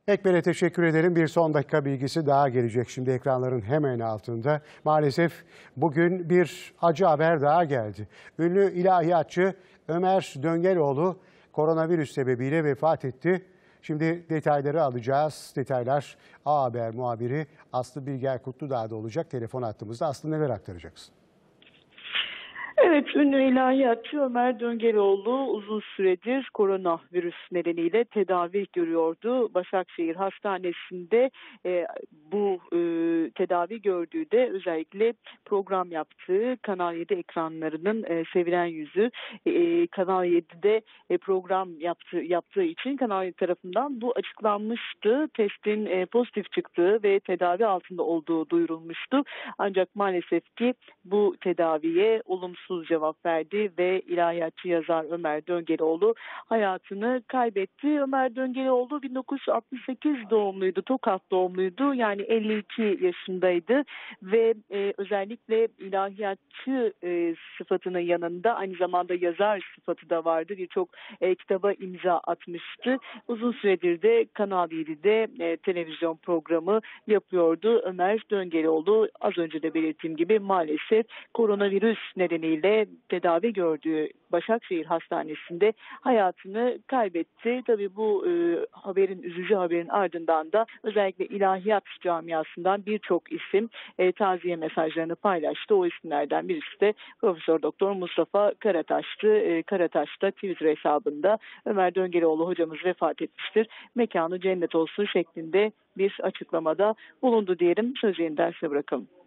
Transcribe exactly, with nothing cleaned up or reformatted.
Ekber'e teşekkür ederim. Bir son dakika bilgisi daha gelecek şimdi ekranların hemen altında. Maalesef bugün bir acı haber daha geldi. Ünlü ilahiyatçı Ömer Döngeloğlu koronavirüs sebebiyle vefat etti. Şimdi detayları alacağız. Detaylar A Haber muhabiri Aslı Bilger Kutludağ'da olacak. Telefon hattımızda. Aslı, neler aktaracaksın? Evet, ünlü ilahiyatçı Ömer Döngeloğlu uzun süredir koronavirüs nedeniyle tedavi görüyordu. Başakşehir Hastanesi'nde e, bu e, tedavi gördüğü de özellikle program yaptığı Kanal yedi ekranlarının e, sevilen yüzü. E, Kanal yedi'de e, program yaptığı, yaptığı için Kanal yedi tarafından bu açıklanmıştı. Testin e, pozitif çıktığı ve tedavi altında olduğu duyurulmuştu. Ancak maalesef ki bu tedaviye olumsuz cevap verdi ve ilahiyatçı yazar Ömer Döngeloğlu hayatını kaybetti. Ömer Döngeloğlu bin dokuz yüz altmış sekiz doğumluydu, Tokat doğumluydu, yani elli iki yaşındaydı ve e, özellikle ilahiyatçı e, sıfatının yanında aynı zamanda yazar sıfatı da vardı. Birçok e, kitaba imza atmıştı. Uzun süredir de Kanal yedi'de e, televizyon programı yapıyordu. Ömer Döngeloğlu, az önce de belirttiğim gibi, maalesef koronavirüs nedeniyle tedavi gördüğü Başakşehir Hastanesi'nde hayatını kaybetti. Tabii bu e, haberin, üzücü haberin ardından da özellikle ilahiyat camiasından birçok isim e, taziye mesajlarını paylaştı. O isimlerden birisi de Profesör Doktor Mustafa Karataş'tı. E, Karataş da Twitter hesabında Ömer Döngeloğlu hocamız vefat etmiştir, mekanı cennet olsun şeklinde bir açıklamada bulundu diyelim. Sözü yeniden size bırakalım.